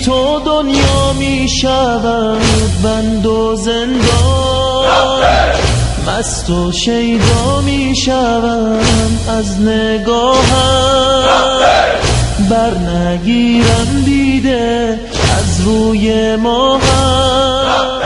تو دنیا می شود بند و زندان، مست و شیدا می شوم از نگاهم، بر نگیرم دیده از روی ماهم.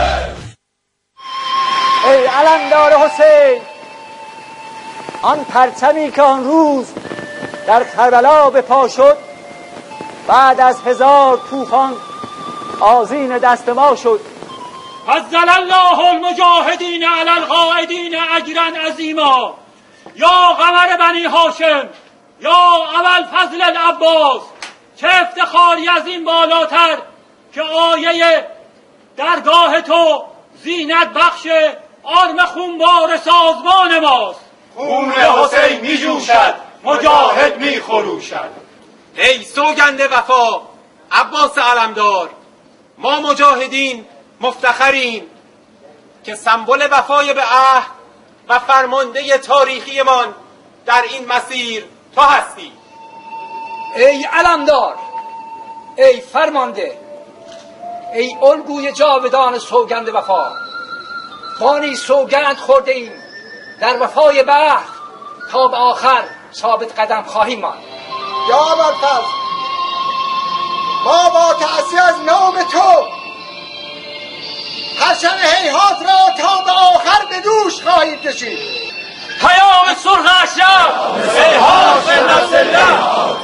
ای علمدار حسین، آن پرچمی که آن روز در کربلا به پا شد، بعد از 1000 طوفان آذین دست ما شد. فضل الله المجاهدین علی القاعدین اجرا عظیما. یا قمر بنی هاشم، یا ابوالفضل العباس، چه افتخاری از این بالاتر که آیه درگاه تو زینت بخش آرم خونبار سازمان ماست. خون حسین می جوشد، مجاهد می خروشد. ای سوگند وفا عباس علمدار، ما مجاهدین مفتخریم که سمبل وفای به عهد و فرمانده تاریخیمان در این مسیر تو هستی. ای علمدار، ای فرمانده، ای الگوی جاودان سوگند وفا، ما نیز سوگند خورده ایم در وفای به عهد تا به آخر ثابت قدم خواهیم ماند. یا ابوالفضل، ما با تأسی از نام تو پرچم هیهات را تا به آخر به دوش خواهیم کشید. پیام صلح اشرف، هیهات بالنصر الله.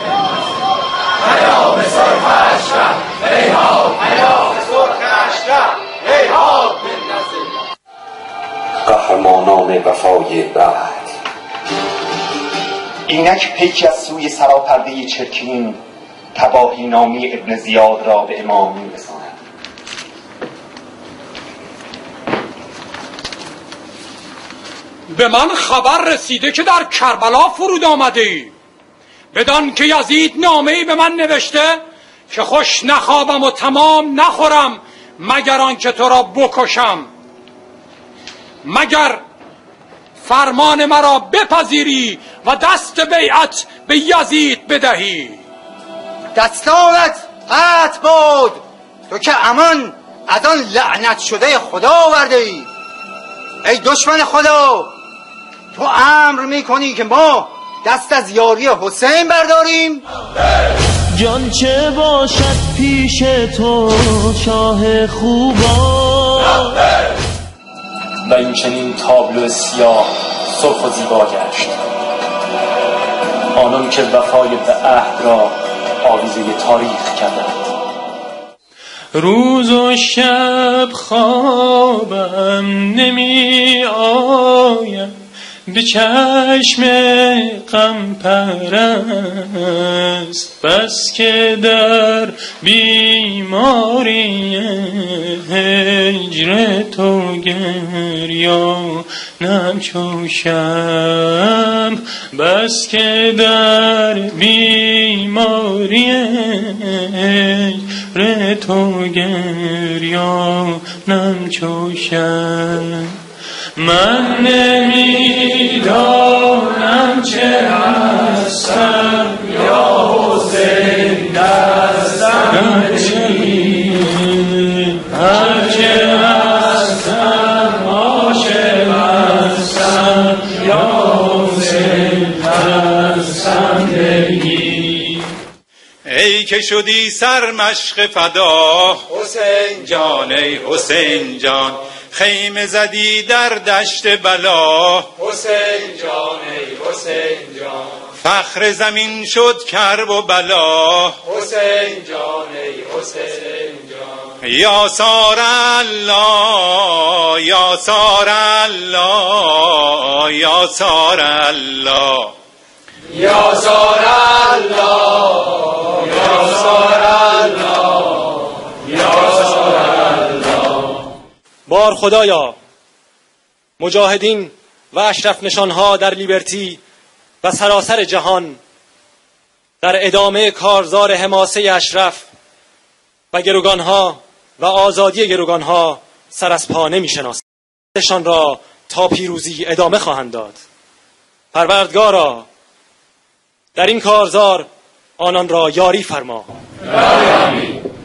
پیام صلح اشرف، هیهات. پیام صلح اشرف، هیهات بالنصر الله. قهرمانان وفای بعد، اینک پیکی از سوی سراپرده چرکین تباهی نامی ابن زیاد را به امام می‌رساند. به من خبر رسیده که در کربلا فرود آمده ای، بدان که یزید نامه‌ای به من نوشته که خوش نخوابم و تمام نخورم مگر آنکه تو را بکشم، مگر فرمان مرا بپذیری و دست بیعت به یزید بدهی. دستانت قطع باد، تو که امان از آن لعنت شده خدا آورده ای. ای دشمن خدا، تو امر میکنی که ما دست از یاری حسین برداریم؟ جان چه باشد پیش تو شاه خوبان، و این چنین تابلو سیاه سرخ و زیبا گشت. آنان که وفای به عهد را آویزه تاریخ کردند. روز و شب خوابم نمی آید، به چشم غم پرست، بس که در بیماری هجر تو گریانم چو شمع، بس که در بیماری هجر تو گریانم چو شمع. من نمیدانم چه هستم یا حسین، دستم بگیر، هرچه هستم عاشق هستم یا حسین، دستم بگیر. ای که شدی سرمشق فدا حسین جان، ای حسین جان، خیمه زدی در دشت بلا حسین جان، ای حسین جان، فخر زمین شد کرب و بلا حسین جان، ای حسین جان. یا سار الله، یا سار الله، یا سار الله، یا سار الله، یا سار الله، یا سار الله. بار خدایا، مجاهدین و اشرف نشانها در لیبرتی و سراسر جهان در ادامه کارزار حماسه اشرف و گروگانها و آزادی گروگانها سر از پا نمی‌شناسند. شان را تا پیروزی ادامه خواهند داد. پروردگارا، در این کارزار آنان را یاری فرما.